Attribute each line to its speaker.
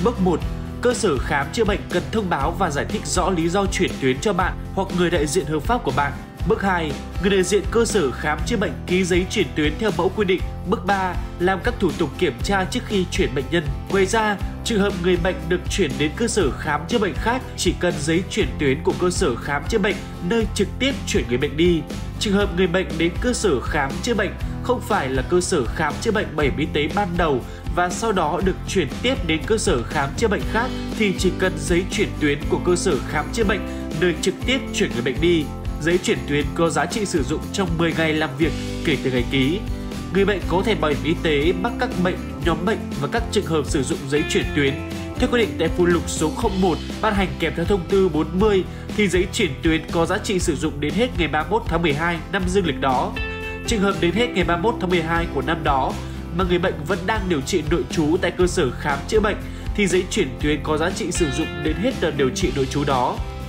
Speaker 1: Bước 1. Cơ sở khám chữa bệnh cần thông báo và giải thích rõ lý do chuyển tuyến cho bạn hoặc người đại diện hợp pháp của bạn. Bước 2. Người đại diện cơ sở khám chữa bệnh ký giấy chuyển tuyến theo mẫu quy định. Bước 3. Làm các thủ tục kiểm tra trước khi chuyển bệnh nhân. Ngoài ra, trường hợp người bệnh được chuyển đến cơ sở khám chữa bệnh khác chỉ cần giấy chuyển tuyến của cơ sở khám chữa bệnh nơi trực tiếp chuyển người bệnh đi. Trường hợp người bệnh đến cơ sở khám chữa bệnh không phải là cơ sở khám chữa bệnh bảo hiểm y tế ban đầu và sau đó được chuyển tiếp đến cơ sở khám chữa bệnh khác thì chỉ cần giấy chuyển tuyến của cơ sở khám chữa bệnh nơi trực tiếp chuyển người bệnh đi. Giấy chuyển tuyến có giá trị sử dụng trong 10 ngày làm việc kể từ ngày ký. Người bệnh có thẻ bảo hiểm y tế mắc các bệnh, nhóm bệnh và các trường hợp sử dụng giấy chuyển tuyến theo quy định tại phụ lục số 01 ban hành kèm theo thông tư 40 thì giấy chuyển tuyến có giá trị sử dụng đến hết ngày 31 tháng 12 năm dương lịch đó. Trường hợp đến hết ngày 31 tháng 12 của năm đó mà người bệnh vẫn đang điều trị nội trú tại cơ sở khám chữa bệnh thì giấy chuyển tuyến có giá trị sử dụng đến hết đợt điều trị nội trú đó.